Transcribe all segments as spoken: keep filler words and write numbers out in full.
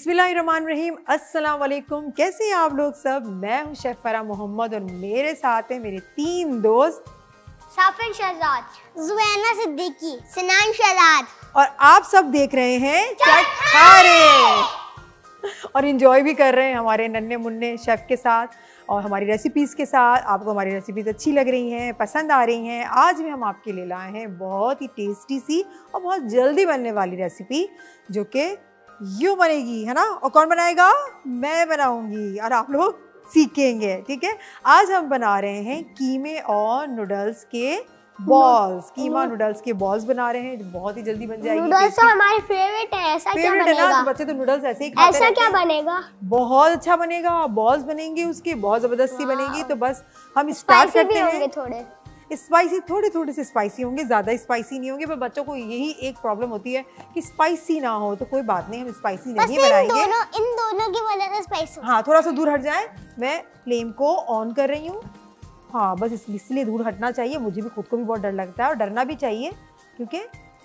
बिस्मिल्लाहिर्रहमानिर्रहीम, अस्सलाम वालेकुम। कैसे हैं आप लोग सब? मैं हूं शेफ फरा मोहम्मद और मेरे साथ हैं मेरे तीन दोस्त साफिन शहजाद, जुवैना सिद्दीकी, सिनान शहजाद, और आप सब देख रहे हैं चटखारे और इंजॉय भी कर रहे हैं हमारे नन्हे मुन्ने शेफ के साथ और हमारी रेसिपीज़ के साथ। आपको हमारी रेसिपीज़ अच्छी लग रही हैं, पसंद आ रही हैं। आज भी हम आपके लिए लाए हैं बहुत ही टेस्टी सी और बहुत जल्दी बनने वाली रेसिपी, जो कि यूँ बनेगी, है ना। और कौन बनाएगा? मैं बनाऊंगी और आप लोग सीखेंगे, ठीक है। आज हम बना रहे हैं कीमे और नूडल्स के बॉल्स। कीमा नूडल्स के बॉल्स बना रहे हैं जो बहुत ही जल्दी बन जाएगी। नूडल्स तो हमारे फेवरेट है, ऐसा क्या बनेगा? है ना, तो बच्चे तो नूडल्स ऐसे ही खाते ऐसा क्या बनेगा? बहुत अच्छा बनेगा। बॉल्स बनेंगे उसके, बहुत जबरदस्ती बनेगी। तो बस हम स्टार्ट करते हैं। थोड़े स्पाइसी, थोड़े थोड़े से स्पाइसी होंगे, ज़्यादा स्पाइसी नहीं होंगे। पर बच्चों को यही एक प्रॉब्लम होती है कि स्पाइसी ना हो। तो कोई बात नहीं, हम स्पाइसी नहीं बनाएंगे। इन दोनों, इन दोनों की वजह से स्पाइसी। हाँ, थोड़ा सा दूर हट जाए। मैं फ्लेम को ऑन कर रही हूँ। हाँ, बस इसलिए दूर हटना चाहिए। मुझे भी खुद को भी बहुत डर लगता है और डरना भी चाहिए, क्योंकि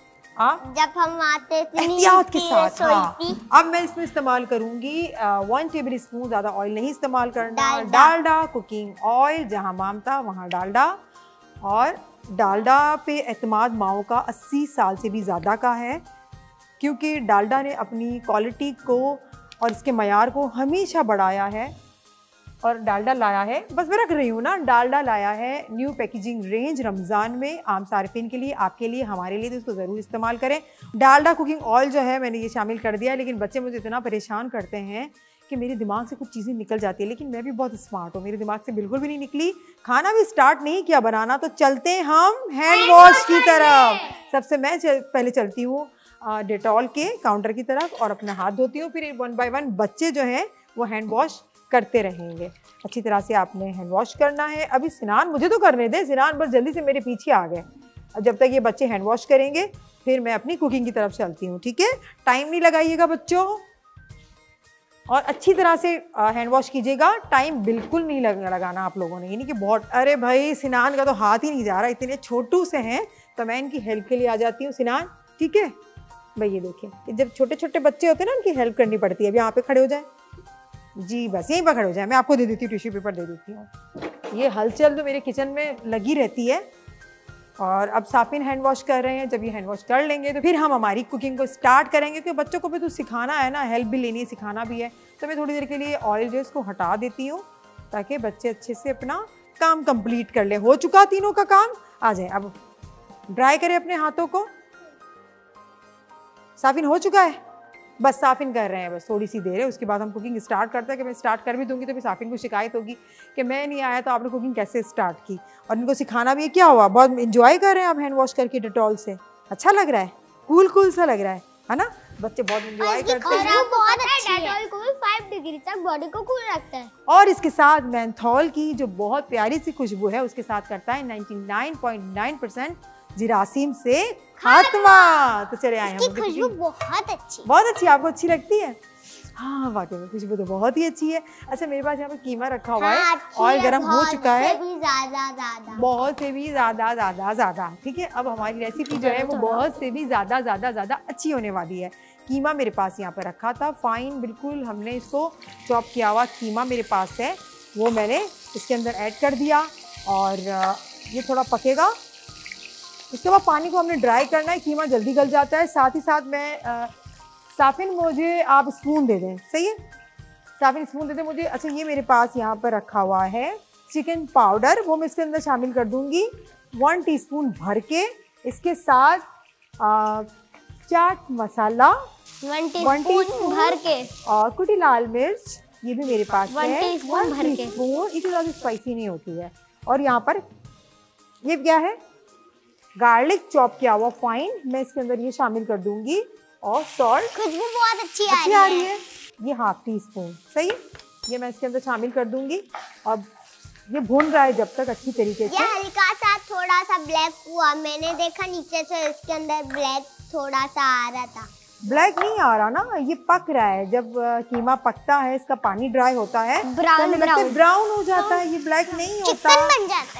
आप जब हम आते एहतियात के साथ। हाँ, अब मैं इसमें इस्तेमाल करूंगी वन टेबल स्पून, ज़्यादा ऑयल नहीं इस्तेमाल करना। डालडा कुकिंग ऑयल, जहाँ मामता वहाँ डालडा। और डालडा पे एतमाद माओ का अस्सी साल से भी ज़्यादा का है, क्योंकि डालडा ने अपनी क्वालिटी को और इसके मयार को हमेशा बढ़ाया है। और डालडा लाया है, बस मैं रख रही हूँ ना, डालडा लाया है न्यू पैकेजिंग रेंज रमज़ान में आम सारिफिन के लिए, आपके लिए, हमारे लिए। तो इसको ज़रूर इस्तेमाल करें। डालडा कुकिंग ऑयल जो है मैंने ये शामिल कर दिया है। लेकिन बच्चे मुझे इतना परेशान करते हैं कि मेरे दिमाग से कुछ चीज़ें निकल जाती है। लेकिन मैं भी बहुत स्मार्ट हूँ, मेरे दिमाग से बिल्कुल भी नहीं निकली। खाना भी स्टार्ट नहीं किया बनाना, तो चलते हैं हम हैंड वॉश की तरफ। सबसे मैं चल, पहले चलती हूँ डेटॉल के काउंटर की तरफ और अपना हाथ धोती हूँ। फिर वन बाय वन बच्चे जो हैं वो हैंड वॉश करते रहेंगे। अच्छी तरह से आपने हैंड वॉश करना है। अभी सिनान मुझे तो करने दे, सिनान बस जल्दी से मेरे पीछे आ गए। अब जब तक ये बच्चे हैंड वॉश करेंगे फिर मैं अपनी कुकिंग की तरफ चलती हूँ, ठीक है। टाइम नहीं लगाइएगा बच्चों, और अच्छी तरह से हैंड वॉश कीजिएगा। टाइम बिल्कुल नहीं लग, लगाना आप लोगों ने, यानी कि बहुत। अरे भाई, सिनान का तो हाथ ही नहीं जा रहा, इतने छोटू से हैं। तो मैं इनकी हेल्प के लिए आ जाती हूँ। सिनान, ठीक है भाई, ये देखिए, जब छोटे छोटे बच्चे होते हैं ना, उनकी हेल्प करनी पड़ती है। अब यहाँ पे खड़े हो जाए जी, बस यहीं पर खड़े हो जाए। मैं आपको दे देती हूँ, टिश्यू पेपर दे देती हूँ। ये हलचल तो मेरे किचन में लगी रहती है। और अब साफिन हैंड वॉश कर रहे हैं। जब ये हैंड वॉश कर लेंगे तो फिर हम हमारी कुकिंग को स्टार्ट करेंगे, क्योंकि बच्चों को भी तो सिखाना है ना, हेल्प भी लेनी है, सिखाना भी है। तो मैं थोड़ी देर के लिए ऑयल जो है इसको हटा देती हूँ, ताकि बच्चे अच्छे से अपना काम कंप्लीट कर ले। हो चुका तीनों का काम, आ जाए। अब ड्राई करें अपने हाथों को। साफिन हो चुका है, बस साफिन कर रहे हैं, बस थोड़ी सी देर है, उसके बाद हम कुकिंग स्टार्ट करते हैं। कि मैं स्टार्ट कर भी दूंगी तो फिर साफिन को शिकायत होगी कि मैं नहीं आया तो आपने कुकिंग कैसे स्टार्ट की। और इनको सिखाना भी है। क्या हुआ, बहुत इंजॉय कर रहे हैं आप हैंड वॉश करके डेटॉल से? अच्छा लग रहा है, कूल कूल सा लग रहा है, है ना। बच्चे बहुत इंजॉय करते हैं। बहुत अच्छी है, डेटॉल को भी पाँच डिग्री तक बॉडी को कूल रखता है। और इसके साथ मेंथोल की जो बहुत प्यारी सी खुशबू है, उसके साथ करता है निन्यानवे पॉइंट नौ परसेंट जिरासीम से खात्मा। तो चले आए हम। खुशबू बहुत अच्छी, बहुत अच्छी। आपको अच्छी लगती है? हाँ, वाकई में खुशबू तो बहुत ही अच्छी है। अच्छा, मेरे पास यहाँ पे कीमा रखा हुआ है, ऑयल गर्म हो चुका है, ज्यादा ज्यादा बहुत से भी ज्यादा ज्यादा ज्यादा, ठीक है। अब हमारी रेसिपी जो है वो बहुत से भी ज्यादा ज्यादा ज्यादा अच्छी होने वाली है। कीमा मेरे पास यहाँ पर रखा था, फाइन बिल्कुल हमने इसको चॉप किया हुआ कीमा मेरे पास है, वो मैंने इसके अंदर ऐड कर दिया। और ये थोड़ा पकेगा, उसके बाद पानी को हमने ड्राई करना है। कीमा जल्दी गल जाता है। साथ ही साथ मैं आ, साफिन मुझे आप स्पून दे दें, सही है, साफिन स्पून दे दें मुझे। अच्छा, ये मेरे पास यहाँ पर रखा हुआ है चिकन पाउडर, वो मैं इसके अंदर शामिल कर दूंगी वन टीस्पून भर के। इसके साथ आ, चाट मसाला वन टीस्पून भर के, और कुटी लाल मिर्च ये भी मेरे पास वन है, टीस्पून भर के। इतनी ज़्यादा स्पाइसी नहीं होती है। और यहाँ पर ये क्या है, गार्लिक चॉप किया हुआ फाइन, मैं इसके अंदर ये शामिल कर दूंगी। और सॉल्ट, खुशबू बहुत अच्छी आ अच्छी आ रही है, ये हाफ टी स्पून, सही, ये मैं इसके अंदर शामिल कर दूंगी। अब ये भून रहा है जब तक अच्छी तरीके से। ये हल्का सा थोड़ा सा ब्लैक हुआ, मैंने देखा नीचे से इसके अंदर ब्लैक थोड़ा सा आ रहा था। ब्लैक नहीं आ रहा ना, ये पक रहा है। जब कीमा पकता है, इसका पानी ड्राई होता है, ब्राउन ब्राउन ब्राउन हो जाता है, ये ब्लैक नहीं होता। चिकन बन जाता है।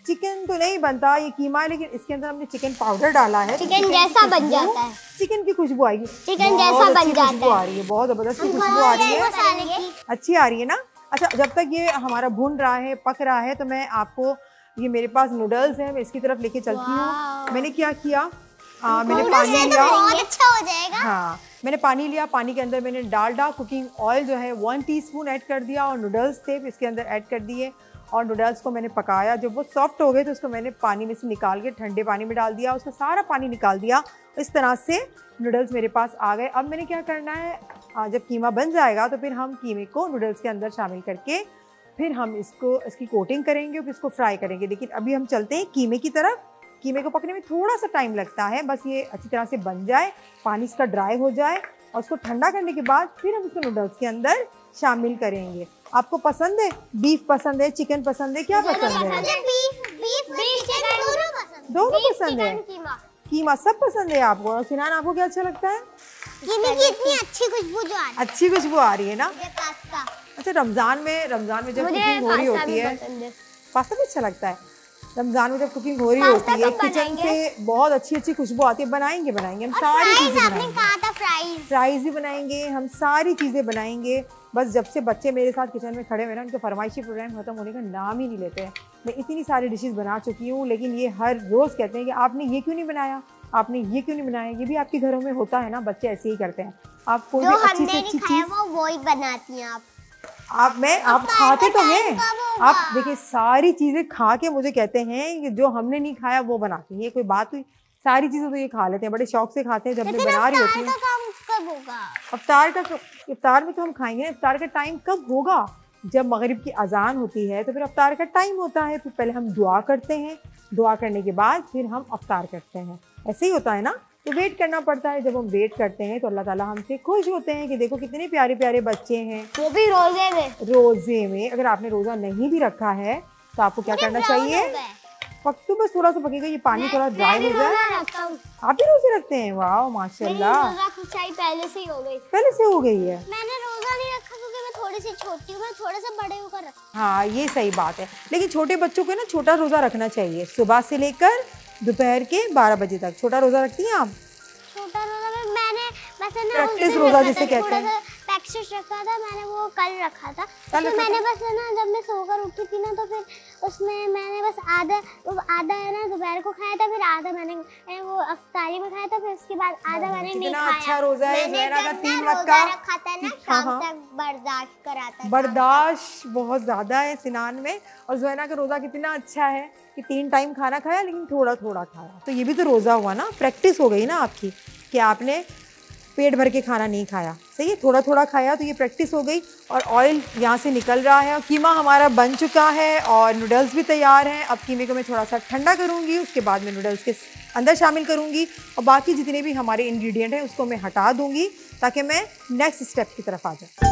चिकन तो नहीं बनता, ये कीमा है, लेकिन इसके अंदर हमने चिकन पाउडर डाला है। चिकन जैसा बन जाता है, चिकन की खुशबू आएगी, चिकन जैसा बन जाता है, आ रही है, बहुत जबरदस्त खुशबू आ रही है, अच्छी आ रही है ना। अच्छा, जब तक ये हमारा भुन रहा है, पक रहा है, तो मैं आपको, ये मेरे पास नूडल्स हैं, मैं इसकी तरफ लेके चलती हूँ। मैंने क्या किया, आ, मैंने पानी लिया, बहुत अच्छा हो जाएगा। हाँ, मैंने पानी लिया, पानी के अंदर मैंने डालडा कुकिंग ऑयल जो है वन टीस्पून ऐड कर दिया, और नूडल्स थे इसके अंदर ऐड कर दिए, और नूडल्स को मैंने पकाया। जब वो सॉफ्ट हो गए तो उसको मैंने पानी में से निकाल के ठंडे पानी में डाल दिया, उसका सारा पानी निकाल दिया। इस तरह से नूडल्स मेरे पास आ गए। अब मैंने क्या करना है, जब कीमा बन जाएगा तो फिर हम कीमे को नूडल्स के अंदर शामिल करके फिर हम इसको इसकी कोटिंग करेंगे, फिर इसको फ्राई करेंगे। लेकिन अभी हम चलते हैं कीमे की तरफ। कीमे को पकने में थोड़ा सा टाइम लगता है, बस ये अच्छी तरह से बन जाए, पानी इसका ड्राई हो जाए, और उसको ठंडा करने के बाद फिर हम इसको नूडल्स के अंदर शामिल करेंगे। आपको पसंद है, बीफ पसंद है, चिकन पसंद है, क्या पसंद है? बीफ, बीफ, बीफ, चिकन दोनों पसंद, दोनों पसंद है, कीमा, कीमा सब पसंद है आपको। और सिनान, आपको क्या अच्छा लगता है? कीमे की इतनी अच्छी खुशबू जो आ रही है, अच्छी खुशबू आ रही है ना। पास्ता, अच्छा, रमजान में रमजान में जब कुकिंग हो रही होती है, पास्ता भी अच्छा लगता है। रमजान में जब कुकिंग हो रही होती है, किचन से बहुत अच्छी अच्छी खुशबू आती है। बनाएंगे बनाएंगे हम सारी चीजें बनाएंगे, कहा था फ्राइज फ्राइज भी बनाएंगे, हम सारी चीजें बनाएंगे। बस जब से बच्चे मेरे साथ किचन में खड़े हुए ना, उनके फरमाइशी प्रोग्राम खत्म होने का नाम ही नहीं लेते हैं। मैं इतनी सारी डिशेस बना चुकी हूँ, लेकिन ये हर रोज़ कहते हैं कि आपने ये क्यों नहीं बनाया, आपने ये क्यों नहीं बनाया। ये भी आपके घरों में होता है ना, बच्चे ऐसे ही करते हैं। आप कोई भी अच्छी से अच्छी चीज़ वो वही बनाती हैं आप आप मैं आप खाते तो हैं, आप देखिए सारी चीजें खा के मुझे कहते हैं कि जो हमने नहीं खाया वो बनाती हैं। ये कोई बात हुई? सारी चीजें तो ये खा लेते हैं, बड़े शौक से खाते हैं। जब मैं बना रही होती हूँ, कब होगा इफ्तार का, इफ्तार में तो हम खाएंगे। इफ्तार का टाइम कब होगा? जब मगरिब की अजान होती है तो फिर इफ्तार का टाइम होता है। फिर पहले हम दुआ करते हैं, दुआ करने के बाद फिर हम इफ्तार करते हैं। ऐसे ही होता है ना, तो वेट करना पड़ता है। जब हम वेट करते हैं तो अल्लाह ताला हमसे खुश होते हैं कि देखो कितने प्यारे प्यारे बच्चे हैं, वो भी रोजे में। रोजे में अगर आपने रोजा नहीं भी रखा है तो आपको क्या करना चाहिए? पक तो बस थोड़ा सा पकेगा, ये पानी थोड़ा ड्राई हो जाए। आप भी रोजे रखते हैं? वाह माशाल्लाह, पहले से ही हो गई, पहले से हो गई है। मैंने रोजा नहीं रखा क्योंकि मैं थोड़ी सी छोटी हूँ, मैं थोड़े से बड़े होकर रखा। हाँ, ये सही बात है। लेकिन छोटे बच्चों को ना छोटा रोजा रखना चाहिए, सुबह से लेकर दोपहर के बारह बजे तक। छोटा रोजा रखती हैं आप? छोटा रोजा में मैंने बस ना प्रैक्टिस रोजा जिसे कहते हैं, प्रैक्टिस रखा था मैंने, वो कल रखा था। तो मैंने बस है ना, जब मैं सोकर उठी थी ना, तो फिर उसमें मैंने बस आधा आधा है ना दोपहर को खाया था, फिर आधा मैंने वो अफ्तारी में खाया था, फिर उसके बाद आधा मैंने नहीं खाया। अच्छा रोजा है ज़हरा का, तीन वक्त का रखा था ना, शाम तक बर्दाश्त कराता। बर्दाश्त बहुत ज्यादा है सिनान में। और ज़हरा का रोजा कितना अच्छा है कि तीन टाइम खाना खाया, लेकिन थोड़ा थोड़ा खाया। तो ये भी तो रोजा हुआ ना, प्रैक्टिस हो गई ना आपकी कि आपने पेट भर के खाना नहीं खाया, सही है, थोड़ा थोड़ा खाया, तो ये प्रैक्टिस हो गई। और ऑयल यहाँ से निकल रहा है, और कीमा हमारा बन चुका है और नूडल्स भी तैयार हैं। अब कीमे को मैं थोड़ा सा ठंडा करूँगी, उसके बाद मैं नूडल्स के अंदर शामिल करूँगी, और बाकी जितने भी हमारे इंग्रेडिएंट हैं उसको मैं हटा दूँगी, ताकि मैं नेक्स्ट स्टेप की तरफ आ जाऊँ।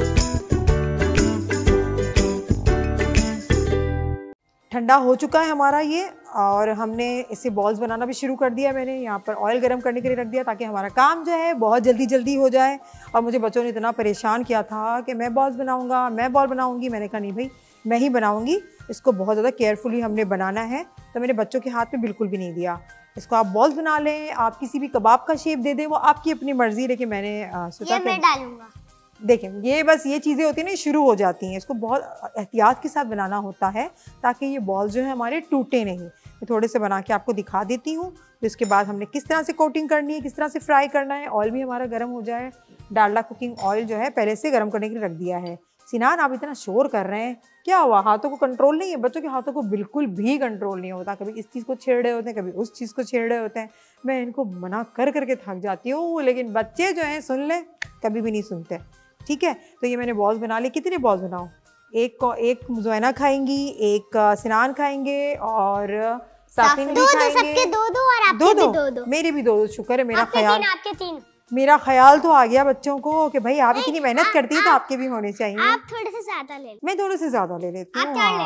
ठंडा हो चुका है हमारा ये, और हमने इसे बॉल्स बनाना भी शुरू कर दिया। मैंने यहाँ पर ऑयल गरम करने के लिए रख दिया, ताकि हमारा काम जो है बहुत जल्दी जल्दी हो जाए। और मुझे बच्चों ने इतना परेशान किया था कि मैं बॉल्स बनाऊँगा, मैं बॉल बनाऊँगी। मैंने कहा नहीं भाई, मैं ही बनाऊँगी। इसको बहुत ज़्यादा केयरफुली हमने बनाना है, तो मैंने बच्चों के हाथ में बिल्कुल भी नहीं दिया। इसको आप बॉल्स बना लें, आप किसी भी कबाब का शेप दे दें, वो आपकी अपनी मर्जी। लेकिन मैंने सोचा मैं डालूंगा। देखें, ये बस ये चीज़ें होती हैं ना, शुरू हो जाती हैं। इसको बहुत एहतियात के साथ बनाना होता है, ताकि ये बॉल्स जो है हमारे टूटे नहीं। मैं थोड़े से बना के आपको दिखा देती हूँ। तो इसके बाद हमने किस तरह से कोटिंग करनी है, किस तरह से फ्राई करना है। ऑयल भी हमारा गर्म हो जाए। डालडा कुकिंग ऑयल जो है पहले से गर्म करने के लिए रख दिया है। सिनान, आप इतना शोर कर रहे हैं, क्या हुआ? हाथों को कंट्रोल नहीं है? बच्चों के हाथों को बिल्कुल भी कंट्रोल नहीं होता। कभी इस चीज़ को छेड़ रहे होते हैं, कभी उस चीज़ को छेड़ रहे होते हैं। मैं इनको मना कर करके थक जाती हूँ, लेकिन बच्चे जो हैं सुन लें, कभी भी नहीं सुनते। ठीक है, तो ये मैंने बॉल्स बना ली। कितने बॉल्स बनाऊँ? एक को एक ज़ुएना खाएंगी, एक सिनान खाएंगे, और साफिन भी खाएंगे। सबके दो दो और आपके दो भी दो दो। मेरे भी दो दो। शुक्र है, मेरा ख्याल आपके तीन मेरा ख्याल तो आ गया बच्चों को कि भाई आप इतनी मेहनत करती है तो आपके भी होने चाहिए। आप थोड़े से ज्यादा ले लें। मैं थोड़े से ज्यादा ले लेती हूँ। आप चार ले लें।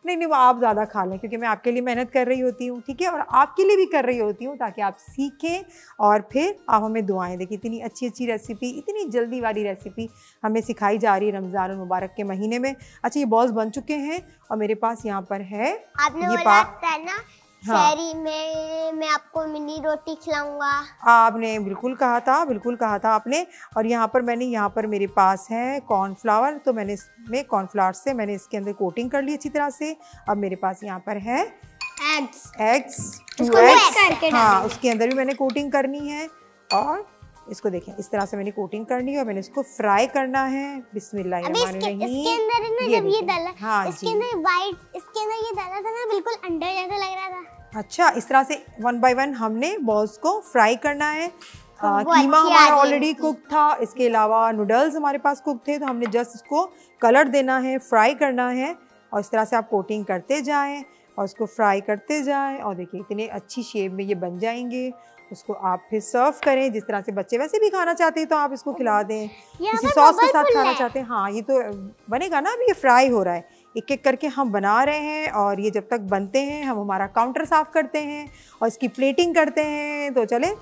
नहीं नहीं वो आप ज़्यादा खा लें, क्योंकि मैं आपके लिए मेहनत कर रही होती हूँ, ठीक है, और आपके लिए भी कर रही होती हूँ ताकि आप सीखें और फिर आप हमें दुआएं दें। इतनी अच्छी अच्छी रेसिपी, इतनी जल्दी वाली रेसिपी हमें सिखाई जा रही है रमज़ान मुबारक के महीने में। अच्छा ये बॉल्स बन चुके हैं और मेरे पास यहाँ पर है आपने ये बोला पा था ना हाँ। शहरी में मैं आपको मिनी रोटी खिलाऊंगा। आपने बिल्कुल कहा था, बिल्कुल कहा था आपने। और यहाँ पर मैंने यहाँ पर मेरे पास है कॉर्नफ्लावर, तो मैंने इसमें कॉर्नफ्लावर से मैंने इसके अंदर कोटिंग कर ली अच्छी तरह से। अब मेरे पास यहाँ पर है एग्स एग्स टू उसको एग्स mix करके हाँ डालेंगे। उसके अंदर भी मैंने कोटिंग करनी है। और इसको देखें इस तरह से मैंने कोटिंग करनी है और मैंने इसको फ्राई करना है। अभी इसके, बिस्मिल्लाहिर्रहमानिर्रहीम। इसके अंदर है ना ये जब ये देखें। डाला हाँ इसके जी। अंदर वाइट इसके अंदर ये डाला था ना बिल्कुल अंडा जैसा लग रहा था। अच्छा इस तरह से वन बाय वन हमने बॉल्स को फ्राई करना है। आ, वो कीमा अच्छी हमारा आ गई ऑलरेडी इसकी। कुक था, इसके अलावा नूडल्स हमारे पास कुक थे, तो हमने जस्ट इसको कलर देना है, फ्राई करना है। और इस तरह से आप कोटिंग करते जाएं और उसको फ्राई करते जाएं और देखिए इतने अच्छी शेप में ये बन जाएंगे। उसको आप फिर सर्व करें जिस तरह से बच्चे वैसे भी खाना चाहते हैं तो आप इसको खिला दें, यहाँ किसी पर सॉस के bubble साथ फुल खाना है। चाहते हैं। हाँ ये तो बनेगा ना, अभी ये फ्राई हो रहा है, एक एक करके हम बना रहे हैं। और ये जब तक बनते हैं हम हमारा काउंटर साफ़ करते हैं और इसकी प्लेटिंग करते हैं। तो चले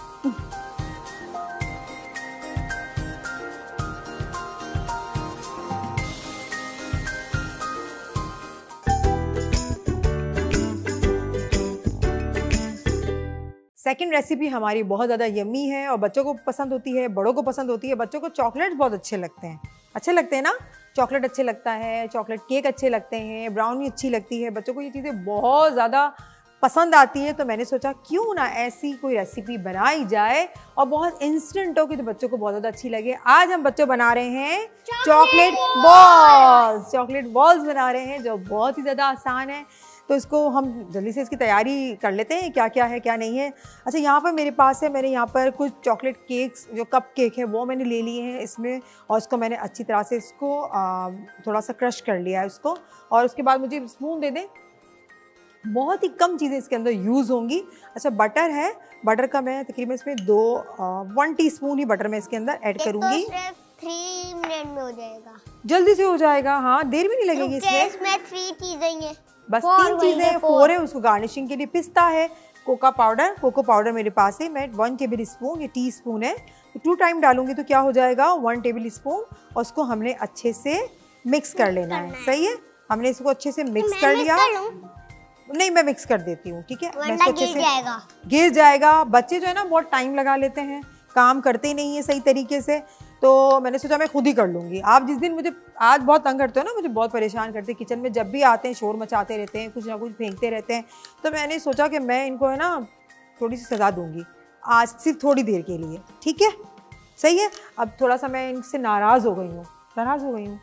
सेकंड रेसिपी हमारी बहुत ज़्यादा यम्मी है और बच्चों को पसंद होती है, बड़ों को पसंद होती है। बच्चों को चॉकलेट्स बहुत अच्छे लगते हैं, अच्छे लगते हैं ना, चॉकलेट अच्छे लगता है, चॉकलेट केक अच्छे लगते हैं, ब्राउनी अच्छी लगती है, बच्चों को ये चीज़ें बहुत ज़्यादा पसंद आती है। तो मैंने सोचा क्यों ना ऐसी कोई रेसिपी बनाई जाए और बहुत इंस्टेंट हो कि तो बच्चों को बहुत ज़्यादा अच्छी लगे। आज हम बच्चों बना रहे हैं चॉकलेट बॉल्स, चॉकलेट बॉल्स बना रहे हैं जो बहुत ही ज़्यादा आसान है। तो इसको हम जल्दी से इसकी तैयारी कर लेते हैं, क्या क्या है क्या नहीं है। अच्छा यहाँ पर मेरे पास है, मैंने यहाँ पर कुछ चॉकलेट केक्स जो कप केक है वो मैंने ले लिए हैं इसमें, और इसको मैंने अच्छी तरह से इसको आ, थोड़ा सा क्रश कर लिया है उसको। और उसके बाद मुझे स्पून दे दें, बहुत ही कम चीज़ें इसके अंदर यूज़ होंगी। अच्छा बटर है, बटर का मैं तकरीबन इसमें दो आ, वन टी स्पून ही बटर मैं इसके अंदर ऐड करूँगी। थ्री मिनट में हो जाएगा, जल्दी से हो जाएगा, हाँ देर भी नहीं लगेगी इसमें। इसमें थ्री चीज़ें हैं, बस तीन चीज़ें, फोर है। उसको गार्निशिंग के लिए पिस्ता है, कोका पाउडर, कोको पाउडर मेरे पास है, मैं वन टेबल स्पून, ये टी स्पून है, तो टू टाइम डालूंगी तो क्या हो जाएगा वन टेबल स्पून। और उसको हमने अच्छे से मिक्स कर लेना है, सही है। हमने इसको अच्छे से मिक्स कर लिया। नहीं मैं मिक्स कर देती हूँ, ठीक है, मैं इसको अच्छे से जाएगा गिर जाएगा। बच्चे जो है ना बहुत टाइम लगा लेते हैं, काम करते ही नहीं है सही तरीके से, तो मैंने सोचा मैं खुद ही कर लूँगी। आप जिस दिन मुझे आज बहुत तंग करते हो ना, मुझे बहुत परेशान करते हैं किचन में, जब भी आते हैं शोर मचाते रहते हैं, कुछ ना कुछ फेंकते रहते हैं, तो मैंने सोचा कि मैं इनको है ना थोड़ी सी सज़ा दूँगी आज, सिर्फ थोड़ी देर के लिए, ठीक है, सही है। अब थोड़ा सा मैं इनसे नाराज़ हो गई हूँ, नाराज़ हो गई हूँ,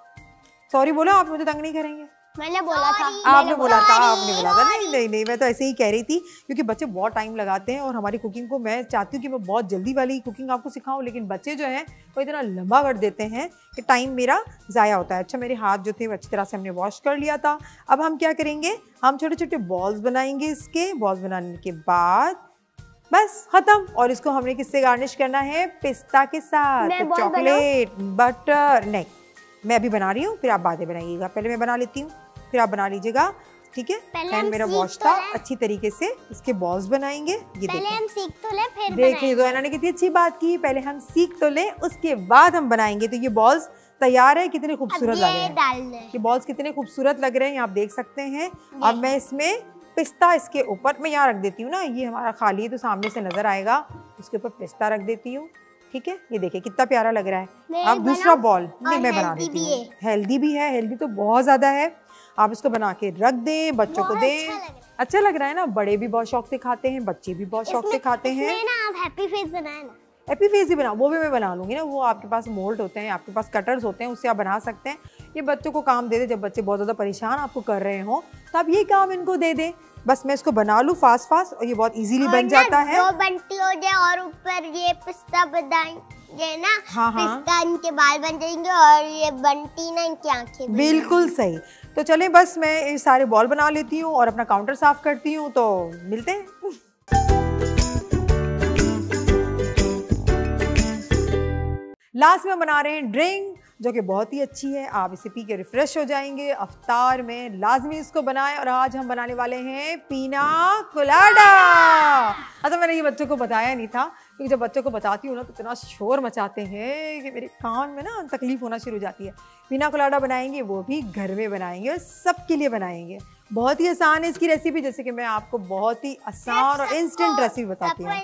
सॉरी बोलो, आप मुझे तंग नहीं करेंगे। मैंने बोला था, आपने बोला था, आपने बोला था। नहीं नहीं नहीं मैं तो ऐसे ही कह रही थी, क्योंकि बच्चे बहुत टाइम लगाते हैं और हमारी कुकिंग को मैं चाहती हूँ कि मैं बहुत जल्दी वाली कुकिंग आपको सिखाऊं, लेकिन बच्चे जो हैं वो इतना लंबा कर देते हैं कि टाइम मेरा ज़ाया होता है। अच्छा मेरे हाथ जो थे वो अच्छी तरह से हमने वॉश कर लिया था। अब हम क्या करेंगे, हम छोटे छोटे बॉल्स बनाएंगे। इसके बॉल्स बनाने के बाद बस खत्म। और इसको हमने किससे गार्निश करना है, पिस्ता के साथ, चॉकलेट, बटर। नहीं मैं अभी बना रही हूँ, फिर आप बातें बनाइएगा, पहले मैं बना लेती हूँ फिर आप बना लीजिएगा, ठीक है। पैन मेरा वॉश था, अच्छी तरीके से इसके बॉल्स बनाएंगे। ये पहले हम सीख तो ले फिर देखिए तो इन्होंने कितनी अच्छी बात की, पहले हम सीख तो ले उसके बाद हम बनाएंगे। तो ये बॉल्स तैयार है, कितने खूबसूरत लग रहे हैं ये बॉल्स, कितने खूबसूरत लग रहे हैं, आप देख सकते हैं। अब मैं इसमें पिस्ता इसके ऊपर मैं यहाँ रख देती हूँ ना, ये हमारा खाली है तो सामने से नजर आएगा, इसके ऊपर पिस्ता रख देती हूँ, ठीक है। ये देखिए कितना प्यारा लग रहा है। अब दूसरा बॉल नहीं मैं बना देती हूँ, हेल्दी भी है, हेल्दी तो बहुत ज्यादा है। आप इसको बना के रख दें, बच्चों को दें, अच्छा लग रहा है ना, बड़े भी बहुत शौक से खाते हैं, बच्चे भी बहुत शौक से खाते हैं ना। आप हैप्पी फेस बनाए ना, हैप्पी फेस ही बना, वो भी मैं बना लूंगी ना, वो आपके पास मोल्ड होते हैं, आपके पास कटर्स होते हैं, उससे आप बना सकते हैं। ये बच्चों को काम दे दे, जब बच्चे बहुत ज़्यादा परेशान आपको कर रहे हो तो आप ये काम इनको दे दें, बस मैं इसको बना लूँ फास्ट फास्ट और ये बहुत इजीली बन जाता है। दो बंटी हो जाए और ऊपर ये पिस्ता बनाएंगे ना, हाँ हाँ पिस्ता इनके बाल बन जाएंगे और ये बंटी ना इनकी आंखें। बिल्कुल सही। तो चलें बस मैं ये सारे बॉल बना लेती हूँ और अपना काउंटर साफ करती हूँ, तो मिलते हैं। लास्ट में बना रहे हैं ड्रिंक, जो कि बहुत ही अच्छी है। आप इसे पी के रिफ्रेश हो जाएंगे। अफ्तार में लाजमी इसको बनाएं। और आज हम बनाने वाले हैं पीना कोलाडा। अच्छा, मैंने ये बच्चों को बताया नहीं था, क्योंकि जब बच्चों को बताती हूँ ना तो इतना शोर मचाते हैं कि मेरे कान में ना तकलीफ होना शुरू हो जाती है। पीना कोलाडा बनाएंगे, वो भी घर में बनाएंगे और सबके लिए बनाएंगे। बहुत ही आसान है इसकी रेसिपी, जैसे कि मैं आपको बहुत ही आसान और इंस्टेंट रेसिपी बताती हूँ।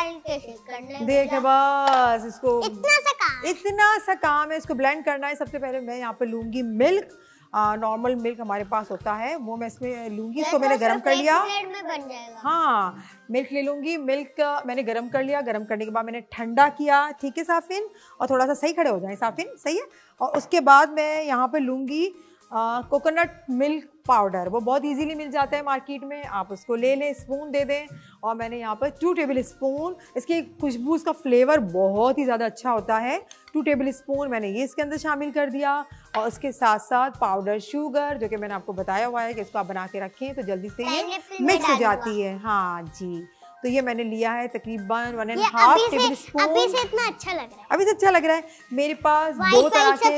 देखे बस इसको, इतना सा काम इतना सा काम है। इसको ब्लेंड करना है। सबसे पहले मैं यहाँ पे लूंगी मिल्क, नॉर्मल मिल्क हमारे पास होता है, वो मैं इसमें लूंगी। इसको मैंने गरम कर लिया। में बन जाएगा। हाँ, मिल्क ले लूंगी। मिल्क मैंने गरम कर लिया। गरम करने के बाद मैंने ठंडा किया, ठीक है साफिन, और थोड़ा सा सही खड़े हो जाए साफिन, सही है। और उसके बाद मैं यहाँ पे लूंगी कोकोनट मिल्क पाउडर। वो बहुत इजीली मिल जाता है मार्केट में, आप उसको ले लें, स्पून दे दें। और मैंने यहाँ पर टू टेबल स्पून, इसकी खुशबू, इसका फ्लेवर बहुत ही ज़्यादा अच्छा होता है। टू टेबल स्पून मैंने ये इसके अंदर शामिल कर दिया। और उसके साथ साथ पाउडर शुगर, जो कि मैंने आपको बताया हुआ है कि इसको आप बना के रखें तो जल्दी से ये मिक्स हो जाती है। हाँ जी, तो ये मैंने लिया है तकरीबन one and half tablespoon. अभी से इतना अच्छा लग रहा है। अभी से अच्छा लग रहा है। मेरे पास दो तरह के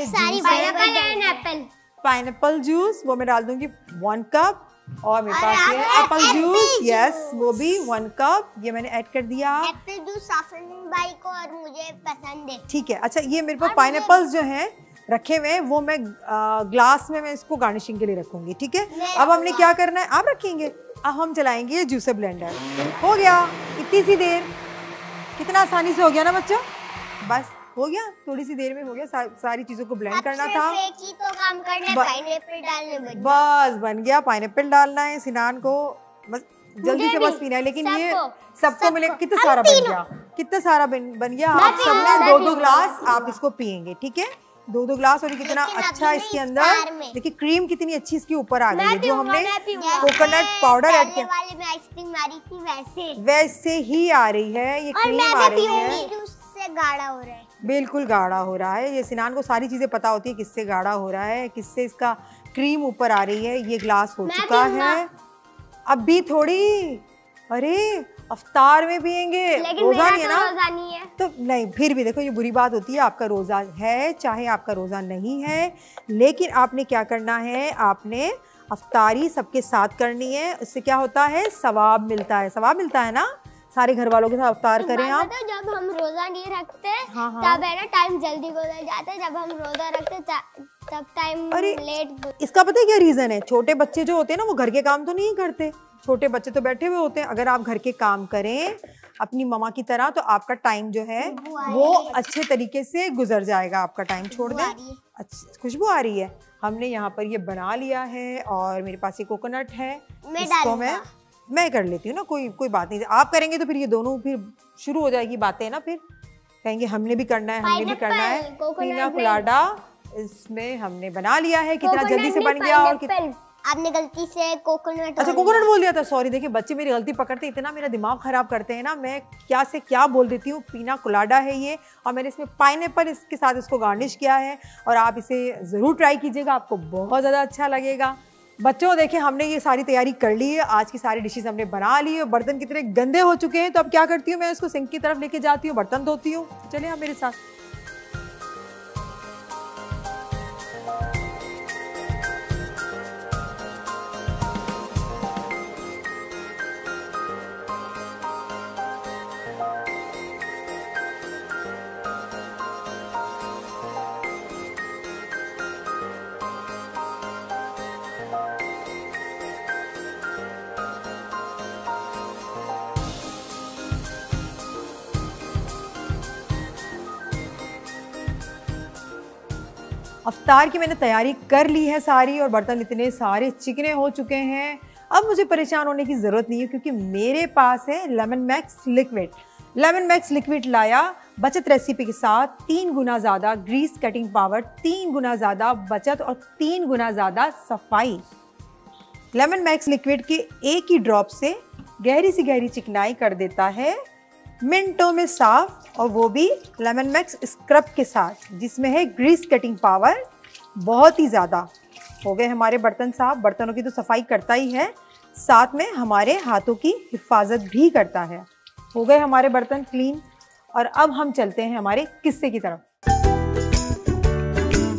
जूस हैं। पाइनएप्पल जूस वो मैं डाल दूंगी वन कप, और मेरे पास ये एप्पल जूस, यस, वो भी वन कप, ये मैंने ऐड कर दिया। एप्पल जूस साफिन भाई को और मुझे पसंद है। ठीक है। अच्छा, ये मेरे पास पाइनएप्पल्स जो हैं रखे हुए हैं, वो मैं आ, ग्लास में मैं इसको गार्निशिंग के लिए रखूंगी, ठीक है। अब हमने क्या करना है, आप रखेंगे, अब हम चलाएंगे ये जूसर ब्लेंडर। हो गया, इतनी सी देर, कितना आसानी से हो गया ना बच्चों, बस हो गया, थोड़ी सी देर में हो गया। सा, सारी चीजों को ब्लेंड करना था। तो काम करना है, पाइनएप्पल डालने बन बस बन गया। पाइनएप्पल डालना है सिनान को, बस जल्दी से बस पीना है। लेकिन ये सबको मिले कितना सारा बन गया, कितना सारा बन, बन गया। आप सबने दो दो ग्लास आप इसको पियेंगे, ठीक है, दो दो ग्लास। और कितना अच्छा इसके अंदर देखिए क्रीम कितनी अच्छी इसके ऊपर आ गई है, जो हमने कोकोनट पाउडर ऐड किया आइसक्रीम आ रही थी वैसे वैसे ही आ रही है। ये क्रीम आ रही है, गाढ़ा हो रहा है, बिल्कुल गाढ़ा हो रहा है। ये सिनान को सारी चीजें पता होती है किससे गाढ़ा हो रहा है, किससे इसका क्रीम ऊपर आ रही है। ये ग्लास हो चुका है, अब भी थोड़ी, अरे अफ्तार में पियेंगे, रोजा नहीं है ना, रोजा नहीं है तो नहीं, फिर भी देखो ये बुरी बात होती है। आपका रोजा है चाहे आपका रोजा नहीं है, लेकिन आपने क्या करना है, आपने अफ्तारी सबके साथ करनी है। इससे क्या होता है, सवाब मिलता है, सवाब मिलता है ना। सारे घर वालों के साथ अफ्तार तो करें आप। जब हम रोजा नहीं रखते हाँ हाँ। तब है ना टाइम जल्दी गुजर जाता है, जब हम रोजा रखते तब टाइम लेट। इसका पता है क्या रीजन है, छोटे बच्चे जो होते हैं ना वो घर के काम तो नहीं करते, छोटे बच्चे तो बैठे हुए होते हैं। अगर आप घर के काम करें अपनी मम्मा की तरह तो आपका टाइम जो है वो अच्छे तरीके से गुजर जाएगा। आपका टाइम छोड़ दें। अच्छा, खुशबू आ रही है। हमने यहाँ पर ये बना लिया है और मेरे पास ये कोकोनट है, इसको मैं मैं कर लेती हूँ ना, कोई कोई बात नहीं। आप करेंगे तो फिर ये दोनों फिर शुरू हो जाएगी बातें ना, फिर कहेंगे हमने भी करना है, हमने भी करना है। पीना कोलाडा इसमें हमने बना लिया है, कितना जल्दी से बन गया। और आपने गलती से कोकोनट, अच्छा कोकोनट बोल दिया था, सॉरी। देखिए बच्चे मेरी गलती पकड़ते, इतना मेरा दिमाग खराब करते हैं ना, मैं क्या से क्या बोल देती हूँ। पीना कोलाडा है ये, और मैंने इसमें पाइनएप्पल इसके साथ इसको गार्निश किया है। और आप इसे ज़रूर ट्राई कीजिएगा, आपको बहुत ज़्यादा अच्छा लगेगा। बच्चों देखिए हमने ये सारी तैयारी कर ली है, आज की सारी डिशेस हमने बना ली है। बर्तन कितने गंदे हो चुके हैं, तो अब क्या करती हूँ, मैं इसको सिंक की तरफ लेके जाती हूँ, बर्तन धोती हूँ। चलिए आप मेरे साथ। अफ्तार की मैंने तैयारी कर ली है सारी, और बर्तन इतने सारे चिकने हो चुके हैं। अब मुझे परेशान होने की ज़रूरत नहीं है, क्योंकि मेरे पास है Lemon Max liquid. Lemon Max liquid लाया बचत रेसिपी के साथ, तीन गुना ज़्यादा ग्रीस कटिंग पावर, तीन गुना ज़्यादा बचत और तीन गुना ज़्यादा सफाई। लेमन मैक्स लिक्विड के एक ही ड्रॉप से गहरी सी गहरी चिकनाई कर देता है, मिनटों में साफ, और वो भी लेमन मैक्स स्क्रब के साथ, जिसमें है ग्रीस कटिंग पावर बहुत ही ज़्यादा। हो गए हमारे बर्तन साफ। बर्तनों की तो सफाई करता ही है, साथ में हमारे हाथों की हिफाजत भी करता है। हो गए हमारे बर्तन क्लीन, और अब हम चलते हैं हमारे किस्से की तरफ।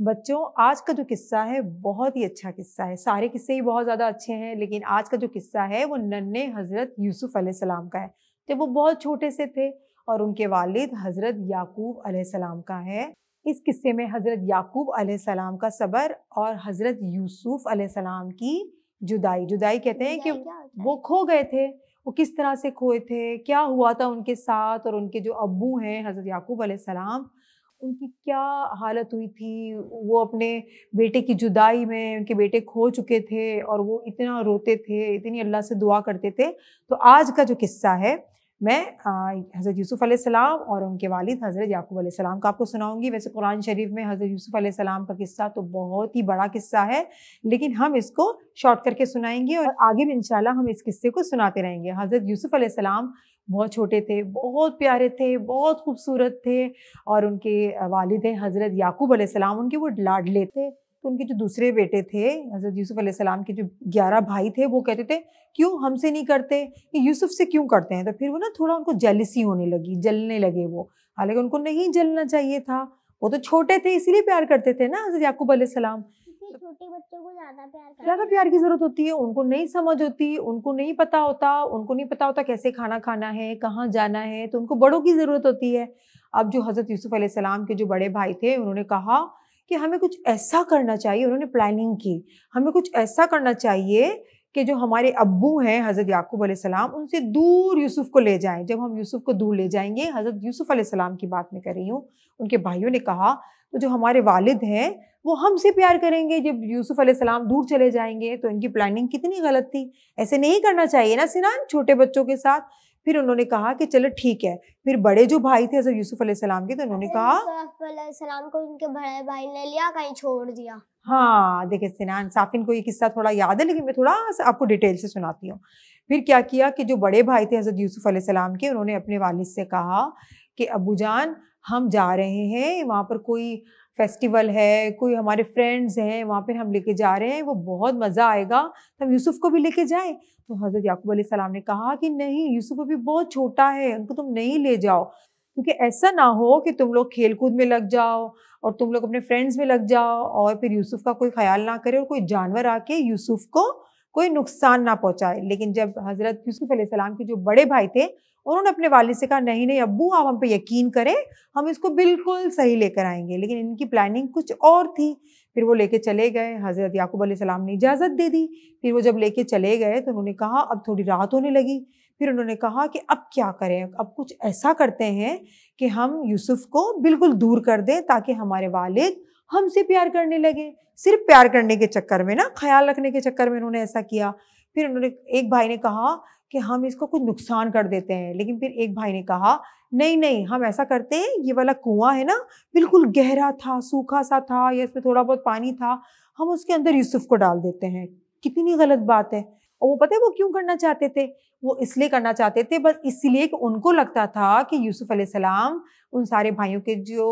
बच्चों, आज का जो किस्सा है बहुत ही अच्छा किस्सा है। सारे किस्से ही बहुत ज़्यादा अच्छे हैं, लेकिन आज का जो किस्सा है वो नन्हे हज़रत यूसुफ अलैहिस्सलाम का है। जब वो बहुत छोटे से थे और उनके वालिद हज़रत याकूब अलैहिस्सलाम का है। इस किस्से में हज़रत याकूब अलैहिस्सलाम का सब्र और हज़रत यूसुफ अलैहिस्सलाम की जुदाई, जुदाई कहते हैं कि वो खो गए थे, वो किस तरह से खोए थे, क्या हुआ था उनके साथ, और उनके जो अब्बू हैं हज़रत याकूब अलैहिस्सलाम, उनकी क्या हालत हुई थी। वो अपने बेटे की जुदाई में, उनके बेटे खो चुके थे और वो इतना रोते थे, इतनी अल्लाह से दुआ करते थे। तो आज का जो किस्सा है मैं हज़रत यूसुफ अलैहिस्सलाम और उनके वालिद हज़रत याकूब अलैहिस्सलाम का आपको सुनाऊंगी। वैसे कुरान शरीफ में हज़रत यूसुफ अलैहिस्सलाम का किस्सा तो बहुत ही बड़ा किस्सा है, लेकिन हम इसको शॉर्ट करके सुनाएंगे और आगे भी इंशाल्लाह हम इस किस्से को सुनाते रहेंगे। हज़रत यूसुफ अलैहिस्सलाम बहुत छोटे थे, बहुत प्यारे थे, बहुत खूबसूरत थे, और उनके वालिद हैं हज़रत याकूब अलैहिस्सलाम, उनके वो लाडले थे। तो उनके जो दूसरे बेटे थे हज़रत यूसुफ अलैहिस्सलाम के जो ग्यारह भाई थे, वो कहते थे क्यों हमसे नहीं करते, ये यूसुफ से क्यों करते हैं। तो फिर वो ना थोड़ा उनको जेलसी होने लगी, जलने लगे वो। हालांकि उनको नहीं जलना चाहिए था, वो तो छोटे थे इसीलिए प्यार करते थे ना हज़रत याकूब अलैहिस्सलाम। छोटे बच्चों को ज्यादा प्यार करते ज़्यादा प्यार की ज़रूरत होती है, उनको नहीं समझ होती, उनको नहीं पता होता, उनको नहीं पता होता कैसे खाना खाना है, कहाँ जाना है, तो उनको बड़ों की ज़रूरत होती है। अब जो हज़रत यूसुफ अलैहिस्सलाम के जो बड़े भाई थे, उन्होंने कहा कि हमें कुछ ऐसा करना चाहिए, उन्होंने प्लानिंग की, हमें कुछ ऐसा करना चाहिए कि जो हमारे अब्बू हैं हज़रत याकूब अलैहिस्सलाम, उनसे दूर यूसुफ को ले जाएं। जब हम यूसुफ को दूर ले जाएंगे, हज़रत यूसुफ अलैहिस्सलाम की बात मैं कर रही हूँ, उनके भाइयों ने कहा तो जो हमारे वालिद हैं वो हमसे प्यार करेंगे। जब यूसुफ अलैहिस्सलाम दूर चले जाएंगे तो इनकी प्लानिंग कितनी गलत थी, ऐसे नहीं करना चाहिए ना सिनान, छोटे बच्चों के साथ। फिर उन्होंने कहा कि चलो ठीक है। फिर बड़े जो भाई थे हज़रत यूसुफ अलैहिस्सलाम के, तो उन्होंने कहा अलैहिस्सलाम को उनके बड़े भाई ने लिया, कहीं छोड़ दिया। हाँ देखिए सिनान, साफिन को ये किस्सा थोड़ा याद है, लेकिन मैं थोड़ा आपको डिटेल से सुनाती हूँ। फिर क्या किया कि जो बड़े भाई थे हज़रत यूसुफ अलैहिस्सलाम के, उन्होंने अपने वालिद से कहा कि अब्बू जान हम जा रहे हैं, वहाँ पर कोई फेस्टिवल है, कोई हमारे फ्रेंड्स हैं, वहाँ पर हम लेके जा रहे हैं, वो बहुत मज़ा आएगा, तो हम यूसुफ को भी लेके जाएं। तो हज़रत याकूब अलैहिस्सलाम ने कहा कि नहीं, यूसुफ अभी बहुत छोटा है, उनको तुम नहीं ले जाओ, क्योंकि ऐसा ना हो कि तुम लोग खेल कूद में लग जाओ और तुम लोग अपने फ्रेंड्स में लग जाओ और फिर यूसुफ का कोई ख्याल ना करे और कोई जानवर आके यूसुफ को कोई नुकसान ना पहुंचाए। लेकिन जब हज़रत यूसुफ अलैहिस्सलाम के जो बड़े भाई थे, उन्होंने अपने वालिद से कहा नहीं नहीं अब्बू, आप हम पे यकीन करें, हम इसको बिल्कुल सही लेकर आएंगे। लेकिन इनकी प्लानिंग कुछ और थी। फिर वो लेके चले गए, हज़रत याकूब अलैहिस्सलाम ने इजाज़त दे दी। फिर वो जब लेके चले गए तो उन्होंने कहा अब थोड़ी रात होने लगी। फिर उन्होंने कहा कि अब क्या करें, अब कुछ ऐसा करते हैं कि हम यूसुफ को बिल्कुल दूर कर दें ताकि हमारे वालिद हमसे प्यार करने लगे। सिर्फ प्यार करने के चक्कर में ना, ख्याल रखने के चक्कर में उन्होंने ऐसा किया। फिर उन्होंने, एक भाई ने कहा कि हम इसको कुछ नुकसान कर देते हैं, लेकिन फिर एक भाई ने कहा नहीं नहीं हम ऐसा करते हैं, ये वाला कुआं है ना बिल्कुल गहरा था, सूखा सा था, या इसमें थोड़ा बहुत पानी था, हम उसके अंदर यूसुफ को डाल देते हैं। कितनी गलत बात है। और वो पता है वो क्यों करना चाहते थे, वो इसलिए करना चाहते थे बस इसलिए कि उनको लगता था कि यूसुफ अलैहिस्सलाम उन सारे भाइयों के जो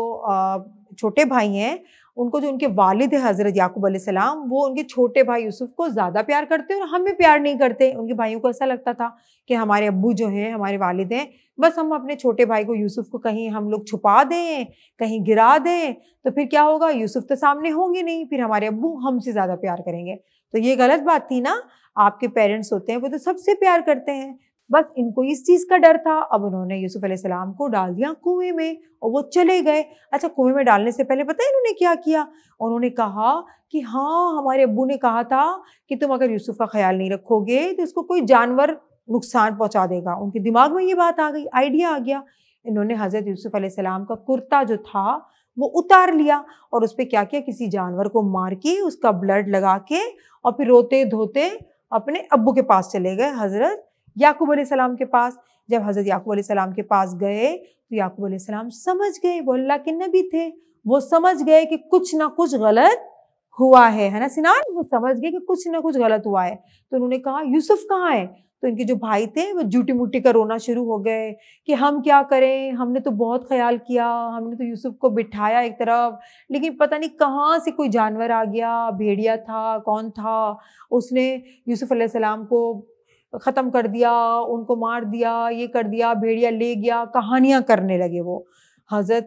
छोटे भाई हैं, उनको जो उनके वालिद है हज़रत याकूब अलैहिस्सलाम, वो उनके छोटे भाई यूसुफ को ज़्यादा प्यार करते और हमें प्यार नहीं करते। उनके भाइयों को ऐसा लगता था कि हमारे अब्बू जो हैं, हमारे वालिद हैं, बस हम अपने छोटे भाई को यूसुफ को कहीं हम लोग छुपा दें, कहीं गिरा दें, तो फिर क्या होगा, यूसुफ तो सामने होंगे नहीं, फिर हमारे अब्बू हमसे ज़्यादा प्यार करेंगे। तो ये गलत बात थी ना। आपके पेरेंट्स होते हैं वो तो सबसे प्यार करते हैं, बस इनको इस चीज़ का डर था। अब उन्होंने यूसुफ अलैहिस्सलाम को डाल दिया कुएं में और वो चले गए। अच्छा, कुएं में डालने से पहले पता है इन्होंने क्या किया, उन्होंने कहा कि हाँ हमारे अब्बू ने कहा था कि तुम अगर यूसुफ का ख्याल नहीं रखोगे तो इसको कोई जानवर नुकसान पहुंचा देगा। उनके दिमाग में ये बात आ गई, आइडिया आ गया। इन्होंने हज़रत यूसुफ अलैहिस्सलाम का कुर्ता जो था वो उतार लिया और उस पर क्या किया, किसी जानवर को मार के उसका ब्लड लगा के और फिर रोते धोते अपने अब्बू के पास चले गए, हज़रत याकूब अलैहिस्सलाम के पास। जब हज़रत याकूब अलैहिस्सलाम के पास गए तो याकूब अलैहिस्सलाम समझ गए, वो अल्लाह के नबी थे, वो समझ गए कि कुछ ना कुछ गलत हुआ है, है ना सिनान, वो समझ गए कि कुछ ना कुछ गलत हुआ है। तो उन्होंने कहा यूसुफ कहाँ है। तो इनके जो भाई थे वो झूठी मूठी का रोना शुरू हो गए कि हम क्या करें, हमने तो बहुत ख्याल किया, हमने तो यूसुफ को बिठाया एक तरफ, लेकिन पता नहीं कहाँ से कोई जानवर आ गया, भेड़िया था, कौन था, उसने यूसुफ अलैहिस्सलाम को ख़त्म कर दिया, उनको मार दिया, ये कर दिया, भेड़िया ले गया, कहानियाँ करने लगे वो। हज़रत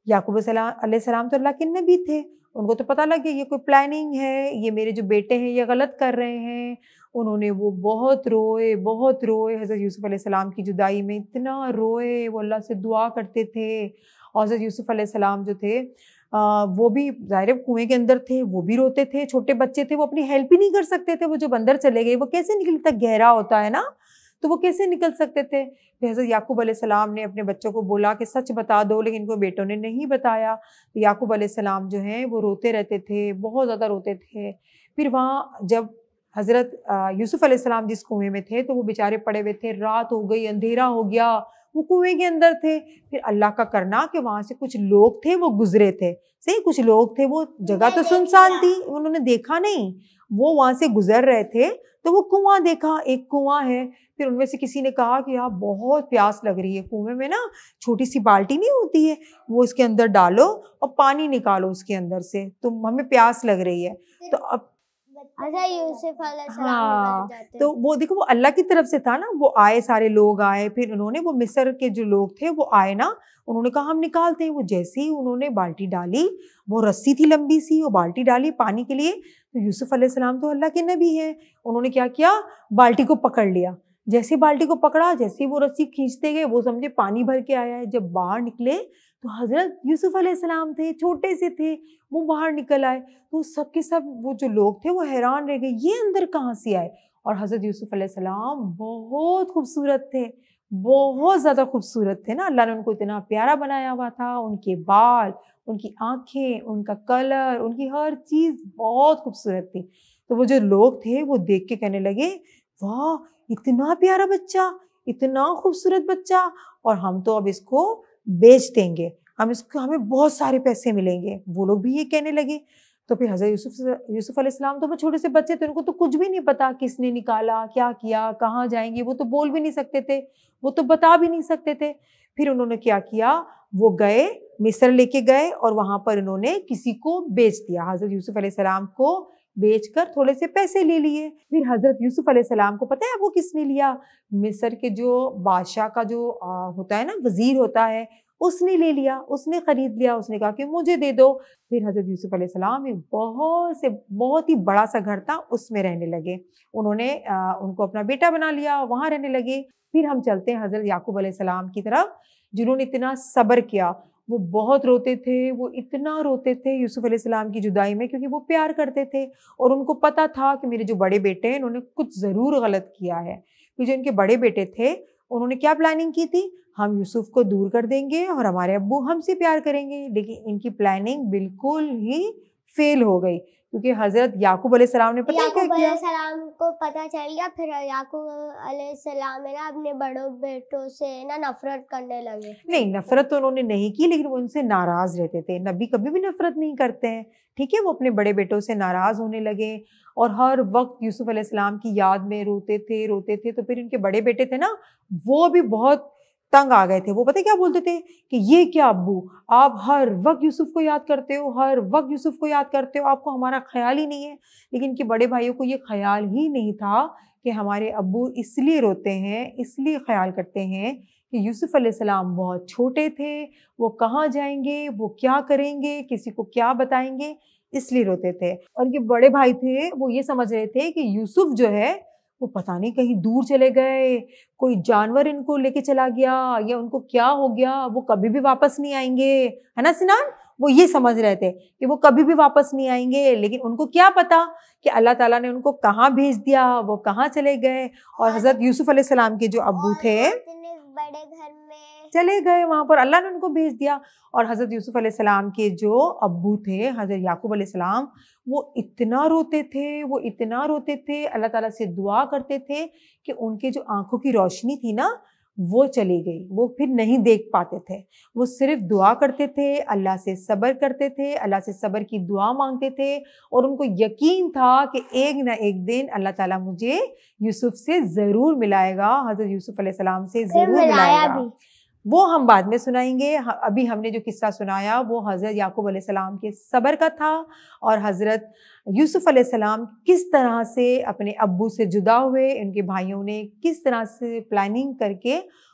याकूब अलैहिस्सलाम तो अल्लाह के नबी थे, उनको तो पता लग गया ये कोई प्लानिंग है, ये मेरे जो बेटे हैं ये गलत कर रहे हैं। उन्होंने वो बहुत रोए बहुत रोए, हज़रत यूसुफ अलैहिस्सलाम की जुदाई में इतना रोए, वो अल्लाह से दुआ करते थे। और हज़रत यूसुफ अलैहिस्सलाम जो थे आ, वो भी ज़ाहिर कुएं के अंदर थे, वो भी रोते थे, छोटे बच्चे थे, वो अपनी हेल्प ही नहीं कर सकते थे। वो जब अंदर चले गए वो कैसे निकले, तक गहरा होता है ना, तो वो कैसे निकल सकते थे। फिर हज़रत याकूब अलैहिस्सलाम ने अपने बच्चों को बोला कि सच बता दो, लेकिन इनको बेटों ने नहीं बताया। तो याकूब अलैहिस्सलाम जो हैं वो रोते रहते थे, बहुत ज़्यादा रोते थे। फिर वहाँ जब हज़रत यूसुफ अलैहिस्सलाम जिस कुएं में थे तो वो बेचारे पड़े हुए थे, रात हो गई, अंधेरा हो गया, वो कुएं के अंदर थे। फिर अल्लाह का करना कि वहाँ से कुछ लोग थे वो गुजरे थे, सही कुछ लोग थे, वो जगह तो सुनसान थी, उन्होंने देखा नहीं, वो वहाँ से गुजर रहे थे तो वो कुआं देखा, एक कुआं है। फिर उनमें से किसी ने कहा कि यार बहुत प्यास लग रही है, कुएं में ना छोटी सी बाल्टी नहीं होती है, वो इसके अंदर डालो और पानी निकालो उसके अंदर से, तो हमें प्यास लग रही है। तो अब अच्छा यूसुफ अलैहिस्सलाम हाँ, निकल जाते तो वो देखो वो अल्लाह की तरफ से था ना, वो आए, सारे लोग आए। फिर उन्होंने, वो मिस्र के जो लोग थे वो आए ना, उन्होंने कहा हम निकालते हैं। वो जैसे ही उन्होंने बाल्टी डाली, वो रस्सी थी लंबी सी, वो बाल्टी डाली पानी के लिए, तो यूसुफ अलैहिस्सलाम तो अल्लाह के नबी हैं, उन्होंने क्या किया, बाल्टी को पकड़ लिया। जैसे बाल्टी को पकड़ा, जैसे वो रस्सी खींचते गए, वो समझे पानी भर के आया है। जब बाहर निकले तो हज़रत यूसुफ अलैहिस्सलाम थे, छोटे से थे, वो बाहर निकल आए। तो सब के सब वो जो लोग थे वो हैरान रह गए, ये अंदर कहाँ से आए। और हज़रत यूसुफ अलैहिस्सलाम बहुत खूबसूरत थे, बहुत ज़्यादा खूबसूरत थे ना, अल्लाह ने उनको इतना प्यारा बनाया हुआ था, उनके बाल, उनकी आँखें, उनका कलर, उनकी हर चीज़ बहुत खूबसूरत थी। तो वो जो लोग थे वो देख के कहने लगे, वाह इतना प्यारा बच्चा, इतना खूबसूरत बच्चा, और हम तो अब इसको बेच देंगे, हम इसको, हमें बहुत सारे पैसे मिलेंगे। वो लोग भी ये कहने लगे। तो फिर हज़रत यूसुफ यूसुफ अलैहिस्सलाम तो वो छोटे से बच्चे थे, उनको तो कुछ भी नहीं पता किसने निकाला, क्या किया, कहाँ जाएंगे, वो तो बोल भी नहीं सकते थे, वो तो बता भी नहीं सकते थे। फिर उन्होंने क्या किया, वो गए मिस्र लेके गए और वहाँ पर उन्होंने किसी को बेच दिया, हज़रत यूसुफ अलैहिस्सलाम को बेचकर थोड़े से पैसे ले लिए। फिर हज़रत यूसुफ अलैहिस्सलाम को पता है वो किसने लिया, मिस्र के जो बादशाह का जो आ, होता है ना, वजीर होता है, उसने ले लिया, उसने खरीद लिया, उसने कहा कि मुझे दे दो। फिर हज़रत यूसुफ अलैहिस्सलाम एक बहुत से बहुत ही बड़ा सा घर था, उसमें रहने लगे, उन्होंने आ, उनको अपना बेटा बना लिया, वहाँ रहने लगे। फिर हम चलते हैं हज़रत याकूब अलैहिस्सलाम की तरफ, जिन्होंने इतना सब्र किया। वो बहुत रोते थे, वो इतना रोते थे यूसुफ अलैहिस्सलाम की जुदाई में, क्योंकि वो प्यार करते थे और उनको पता था कि मेरे जो बड़े बेटे हैं इन्होंने कुछ ज़रूर गलत किया है। तो जो इनके बड़े बेटे थे उन्होंने क्या प्लानिंग की थी, हम यूसुफ को दूर कर देंगे और हमारे अब्बू हमसे प्यार करेंगे। लेकिन इनकी प्लानिंग बिल्कुल ही फेल हो गई, क्योंकि हज़रत याकूब अलैहिस्सलाम ने पता क्या किया, अलैहिस्सलाम को पता चल गया। फिर याकूब अलैहिस्सलाम है ना अपने बड़ों बेटों से ना नफरत करने लगे। नहीं, नफरत तो उन्होंने नहीं की, लेकिन वो उनसे नाराज रहते थे। नबी कभी भी नफरत नहीं करते हैं, ठीक है। वो अपने बड़े बेटों से नाराज होने लगे और हर वक्त यूसुफ अलैहिस्सलाम की याद में रोते थे रोते थे। तो फिर इनके बड़े बेटे थे ना, वो भी बहुत तंग आ गए थे। वो पता क्या बोलते थे कि ये क्या अब्बू, आप हर वक्त यूसुफ को याद करते हो, हर वक्त यूसुफ को याद करते हो, आपको हमारा ख्याल ही नहीं है। लेकिन इनके बड़े भाइयों को ये ख्याल ही नहीं था कि हमारे अब्बू इसलिए रोते हैं, इसलिए ख्याल करते हैं कि यूसुफ अलैहिस्सलाम बहुत छोटे थे, वो कहाँ जाएंगे, वो क्या करेंगे, किसी को क्या बताएंगे, इसलिए रोते थे। और इनके बड़े भाई थे, वो ये समझ रहे थे कि यूसुफ जो है वो पता नहीं कहीं दूर चले गए, कोई जानवर इनको लेके चला गया, या उनको क्या हो गया, वो कभी भी वापस नहीं आएंगे, है ना सिनान। वो ये समझ रहे थे कि वो कभी भी वापस नहीं आएंगे। लेकिन उनको क्या पता कि अल्लाह ताला ने उनको कहाँ भेज दिया, वो कहाँ चले गए। और हज़रत यूसुफ अलैहिस्सलाम के जो अब्बू थे बड़े घर में चले गए, वहाँ पर अल्लाह ने उनको भेज दिया। और हज़रत यूसुफ अलैहिस्सलाम के जो अब्बू थे हज़रत याकूब अलैहिस्सलाम, वो इतना रोते थे, वो इतना रोते थे, अल्लाह ताला से दुआ करते थे कि उनके जो आंखों की रोशनी थी ना वो चली गई, वो फिर नहीं देख पाते थे। वो सिर्फ दुआ करते थे, अल्लाह से सब्र करते थे, अल्लाह से सब्र की दुआ मांगते थे। और उनको यकीन था कि एक ना एक दिन अल्लाह ताला मुझे यूसुफ से ज़रूर मिलाएगा, हज़रत यूसुफ अलैहिस्सलाम से ज़रूर मिलाएगा। वो हम बाद में सुनाएंगे। अभी हमने जो किस्सा सुनाया वो हज़रत याकूब अलैहिस्सलाम के सब्र का था, और हज़रत यूसुफ अलैहिस्सलाम किस तरह से अपने अब्बू से जुदा हुए, उनके भाइयों ने किस तरह से प्लानिंग करके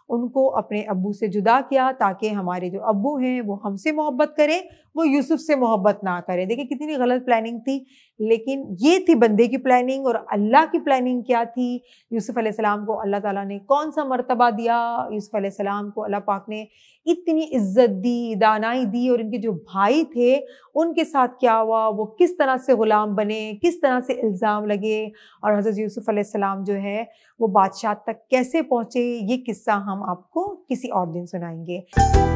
उनको अपने अब्बू से जुदा किया ताकि हमारे जो अब्बू हैं वो हमसे मोहब्बत करें, वो यूसुफ से मोहब्बत ना करें। देखिए कितनी गलत प्लानिंग थी, लेकिन ये थी बंदे की प्लानिंग। और अल्लाह की प्लानिंग क्या थी? यूसुफ अलैहिस्सलाम को अल्लाह ताला ने कौन सा मर्तबा दिया? यूसुफ अलैहिस्सलाम को अल्लाह पाक ने इतनी इज्जत दी, दानाई दी, और इनके जो भाई थे उनके साथ क्या हुआ, वो किस तरह से गुलाम बने, किस तरह से इल्ज़ाम लगे, और हज़रत यूसुफ अलैहिस्सलाम जो है वो बादशाह तक कैसे पहुँचे, ये किस्सा हम आपको किसी और दिन सुनाएंगे।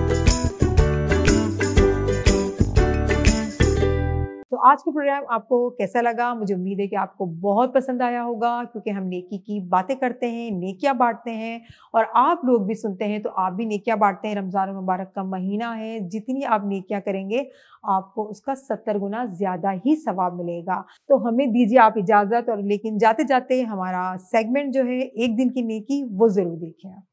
तो आज का प्रोग्राम आपको कैसा लगा? मुझे उम्मीद है कि आपको बहुत पसंद आया होगा, क्योंकि हम नेकी की बातें करते हैं, नेकियां बांटते हैं, और आप लोग भी सुनते हैं तो आप भी नेकियां बांटते हैं। रमज़ान मुबारक का महीना है, जितनी आप नेकियां करेंगे आपको उसका सत्तर गुना ज़्यादा ही सवाब मिलेगा। तो हमें दीजिए आप इजाज़त, और लेकिन जाते जाते हमारा सेगमेंट जो है एक दिन की नेकी वो ज़रूर देखें आप।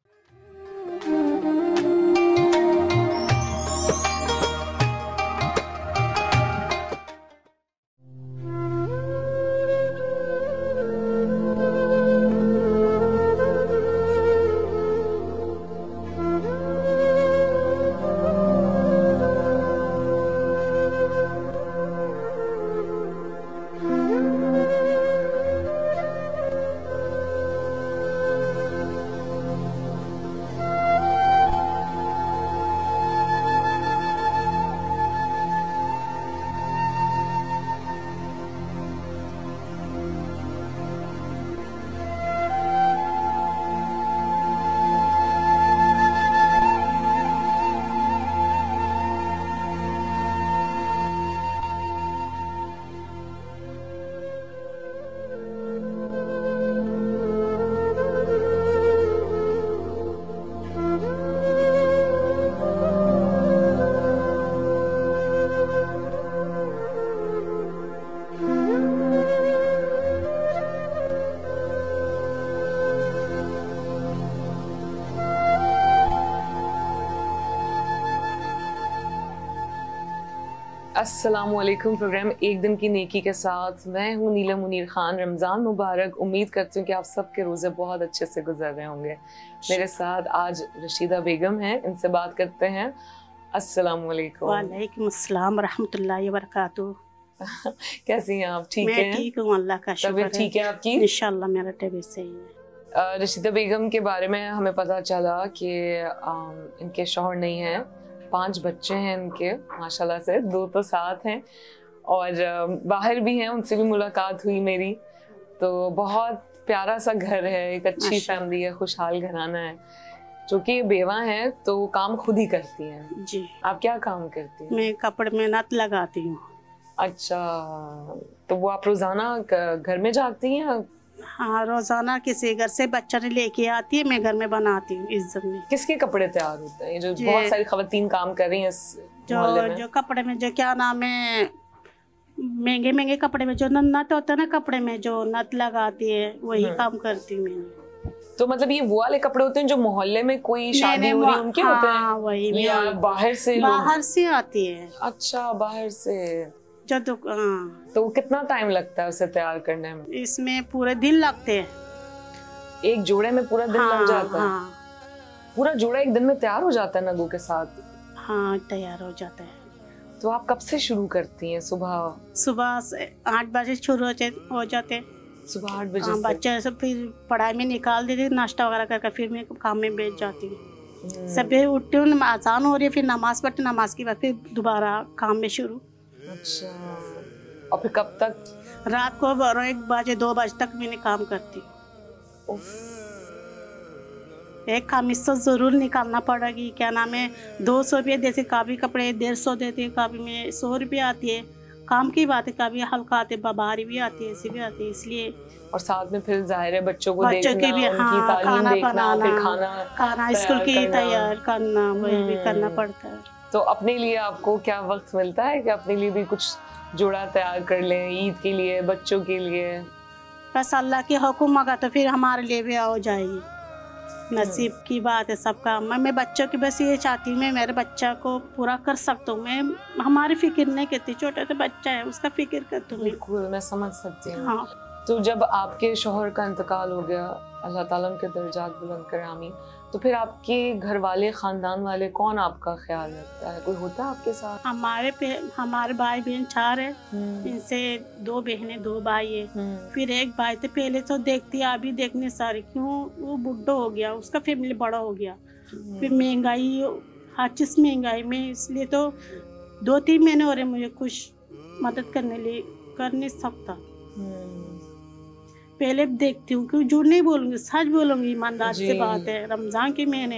अस्सलामुअलैकुम। प्रोग्राम एक दिन की नेकी के साथ मैं हूँ नीलम मुनीर खान। रमज़ान मुबारक। उम्मीद करती हूँ कि आप सबके रोज़े बहुत अच्छे से गुजर रहे होंगे। मेरे साथ आज रशीदा बेगम हैं, इनसे बात करते हैं। अस्सलामुअलैकुम। वालेकुम अस्सलाम रहमतुल्लाहि व बरकातुहू। कैसी हैं आप? ठीक मैं हैं? ठीक हूँ, अल्लाह का शुक्र है। ठीक है आपकी? इंशाल्लाह मेरा तबीयत सही है। रशीदा बेगम के बारे में हमें पता चला कि इनके शौहर नहीं हैं, पांच बच्चे हैं इनके माशाल्लाह से, दो तो साथ हैं और बाहर भी हैं, उनसे भी मुलाकात हुई मेरी। तो बहुत प्यारा सा घर है, एक अच्छी फैमिली है, खुशहाल घराना है। जो कि बेवा हैं तो काम खुद ही करती हैं। जी। आप क्या काम करती हैं? मैं कपड़े में नथ लगाती हूँ। अच्छा, तो वो आप रोजाना घर में जाती हैं? हाँ, रोजाना किसी घर से बच्चा ने लेके आती है, मैं घर में बनाती हूँ। इस जमीन किसके कपड़े तैयार होते हैं? जो बहुत सारी खवातीन काम कर रही हैं इस जो जो कपड़े में जो क्या नाम है, महंगे महंगे कपड़े में जो नथ होता है ना, कपड़े में जो नथ लगाती है, वही काम करती हूँ मैं। तो मतलब ये वो वाले कपड़े होते हैं जो मोहल्ले में कोई शादी हो रही है उनके हाँ, होते हैं? वही या बाहर से बाहर से आती है। अच्छा, बाहर से जो तो, हाँ। तो कितना टाइम लगता है उसे तैयार करने में? इसमें पूरे दिन लगते हैं। एक जोड़े में पूरा दिन हाँ, लग जाता है? हाँ। पूरा जोड़ा एक दिन में तैयार हो जाता है नगों के साथ? हाँ, तैयार हो जाता है। तो आप कब से शुरू करती हैं? सुबह सुबह से आठ बजे शुरू हो जाते हैं। सुबह आठ बजे? हाँ, बच्चे सब फिर पढ़ाई में निकाल देते, नाश्ता वगैरह करके फिर मैं काम में बैठ जाती हूँ। सुबह उठती हूँ, आसान हो रही है, फिर नमाज पढ़ती, नमाज के बाद फिर दोबारा काम में शुरू। अच्छा, और फिर कब तक? रात को बारह एक बजे दो बजे तक मैंने काम करती हूँ। एक कमीज तो जरूर निकालना पड़ेगी। क्या नाम है, दो सौ रुपये जैसे काफी कपड़े डेढ़ सौ देते हैं, काफी में सौ रुपये आती है। काम की बात है, कभी हल्का आते, बाहरी भी आती है, ऐसी भी आती है, इसलिए। और साथ में फिर जाहिर है बच्चों को बच्चों देखना, की भी, उनकी हाँ, तालीम खाना देखना, बनाना, फिर खाना खाना स्कूल की तैयार करना, वही भी करना पड़ता है। तो अपने लिए आपको क्या वक्त मिलता है कि अपने लिए भी कुछ जोड़ा तैयार कर लें, ईद के लिए, बच्चों के लिए? बस अल्लाह की हुक्म होगा तो फिर हमारे लिए भी हो जाएगी। नसीब की बात है सबका। मैं मैं बच्चों की बस ये चाहती हूँ, मैं मेरे बच्चा को पूरा कर सकता हूँ। मैं हमारी फिक्र नहीं करती, छोटा सा बच्चा है उसका फिक्र करती हूँ। बिल्कुल, मैं समझ सकती हूँ। हाँ। तो जब आपके शौहर का इंतकाल हो गया, अल्लाह ताला उनके दर्जात बुलंद करे, आमीन, तो फिर आपके घर वाले, खानदान वाले, कौन आपका ख्याल रखता है? कोई होता है आपके साथ? हमारे पे हमारे भाई बहन चार है, इनसे दो बहनें दो भाई है, फिर एक भाई थे पहले तो देखती अभी देखने सारे, क्यों वो बुढ़ा हो गया, उसका फैमिली बड़ा हो गया, फिर महंगाई, हर चीज महंगाई में, इसलिए तो दो तीन महीने हो रहे मुझे कुछ मदद करने लिए कर नहीं सकता। पहले देखती हूँ, क्यों झूठ नहीं बोलूंगी, सच बोलूंगी, ईमानदार से बात है, रमजान के महीने।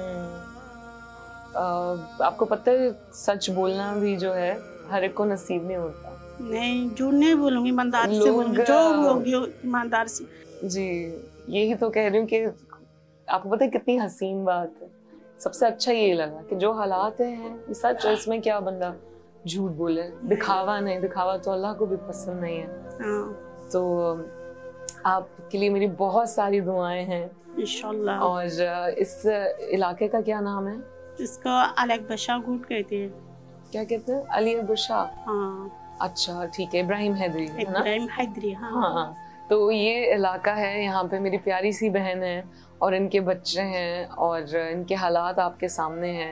आपको पता है सच बोलना भी जो है हर एक को नसीब नहीं होता। नहीं, झूठ नहीं बोलूंगी, ईमानदार से बोलूंगी, जो होगी ईमानदार से। जी, यही तो कह रही हूँ कि आपको पता है कितनी हसीन बात है। सबसे अच्छा ये लगा कि जो हालात हैं ये सच है, इसमें क्या बंदा झूठ बोले, दिखावा नहीं, दिखावा तो अल्लाह को भी पसंद नहीं है। तो आपके लिए मेरी बहुत सारी दुआएं हैं इंशाल्लाह। और इस इलाके का क्या नाम है? इसको अली बशा गुट कहते हैं। क्या कहते हैं? अली बशा। हाँ, अच्छा, ठीक है, इब्राहिम हैदरी है ना? इब्राहिम हैदरी, हाँ। हाँ, तो ये इलाका है, यहाँ पे मेरी प्यारी सी बहन है और इनके बच्चे हैं और इनके हालात आपके सामने हैं।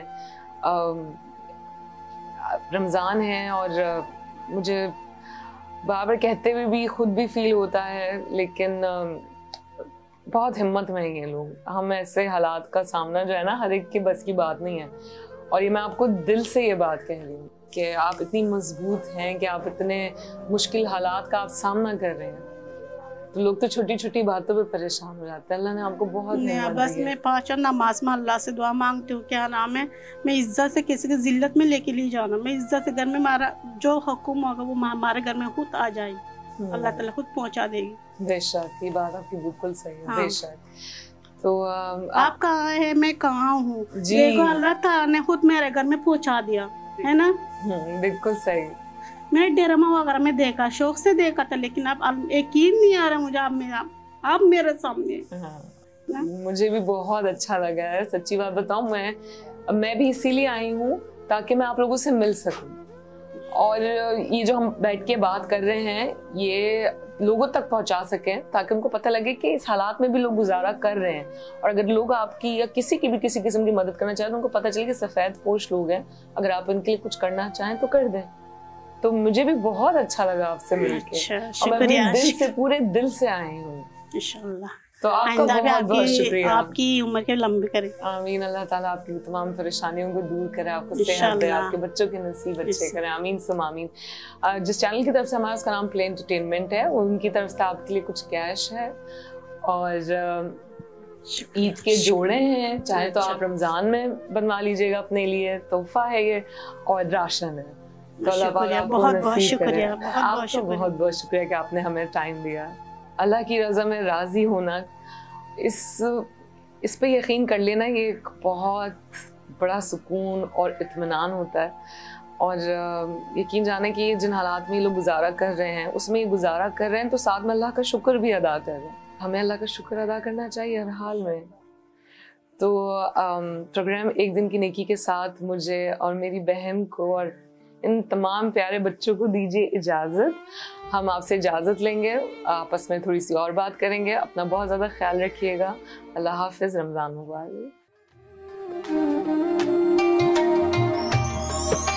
रमज़ान है और मुझे बार बार कहते हुए भी खुद भी फील होता है, लेकिन बहुत हिम्मत में हैं ये लोग। हम ऐसे हालात का सामना जो है ना, हर एक की बस की बात नहीं है। और ये मैं आपको दिल से ये बात कह रही हूँ कि आप इतनी मजबूत हैं कि आप इतने मुश्किल हालात का आप सामना कर रहे हैं। तो लोग तो छोटी छोटी बातों पे परेशान हो जाते हैं। अल्लाह ने आपको बहुत हिम्मत बस मैं पाँच नमाज में अल्लाह से दुआ मांगती हूँ, क्या नाम है, मैं इज्जत से किसी की जिल्लत में लेके नहीं जाना, मैं इज्जत से घर में हमारा जो हुक्म होगा वो हमारे घर में खुद आ जाए, अल्लाह ताला खुद पहुँचा देगी। बेशक, ये बात आपकी बिल्कुल सही है। हाँ। बेशक। तो आ, आप, आप कहाँ है, मैं कहाँ हूँ, देखो अल्लाह ताला ने खुद मेरे घर में पहुँचा दिया है ना। बिल्कुल सही। मैंने ड्रामा वगैरह में देखा, शौक से देखा था, लेकिन अब यकीन नहीं आ रहा मुझे, आप मेरा आप मेरे सामने। हाँ, मुझे भी बहुत अच्छा लगा है, सच्ची बात बताऊं, मैं मैं भी इसीलिए आई हूँ ताकि मैं आप लोगों से मिल सकूं। और ये जो हम बैठ के बात कर रहे हैं ये लोगों तक पहुंचा सकें, ताकि उनको पता लगे कि इस हालात में भी लोग गुजारा कर रहे हैं। और अगर लोग आपकी या किसी की भी किसी किस्म की मदद करना चाहें तो उनको पता चले कि सफ़ेद पोश लोग हैं, अगर आप उनके लिए कुछ करना चाहें तो कर दें। तो मुझे भी बहुत अच्छा लगा आपसे मिलके। अच्छा, और मैं दिल से, पूरे दिल से आई हूँ इंशाल्लाह। तो आपका बहुत बहुत शुक्रिया। आपकी उम्र के लंबी करे। आमीन। अल्लाह ताला आपकी तमाम परेशानियों को दूर करे, आपको सेहत दे, आपके बच्चों के नसीब अच्छे करे। आमीन सुम आमीन। जिस चैनल की तरफ से हमारा, उसका नाम प्ले एंटरटेनमेंट है, उनकी तरफ से आपके लिए कुछ कैश है और ईद के जोड़े हैं, चाहे तो आप रमजान में बनवा लीजिएगा अपने लिए, तोहफा है ये, और राशन है। तो अल्लाह पाक आपको बहुत बहुत नसीब करे। शुक्रिया, आपको बहुत बहुत शुक्रिया कि आपने हमें टाइम दिया। अल्लाह की रज़ा में राज़ी होना, इस इस पे यकीन कर लेना, ये एक बहुत बड़ा सुकून और इत्मीनान होता है। और यकीन जाने कि जिन हालात में ये लोग गुजारा कर रहे हैं, उसमें ये गुजारा कर रहे हैं तो साथ में अल्लाह का शुक्र भी अदा कर रहे हैं। हमें अल्लाह का शुक्र अदा करना चाहिए हर हाल में। तो प्रोग्राम एक दिन की नेकी के साथ मुझे और मेरी बहन को और इन तमाम प्यारे बच्चों को दीजिए इजाज़त। हम आपसे इजाज़त लेंगे, आपस में थोड़ी सी और बात करेंगे। अपना बहुत ज़्यादा ख्याल रखिएगा। अल्लाह हाफ़िज़। रमज़ान मुबारक।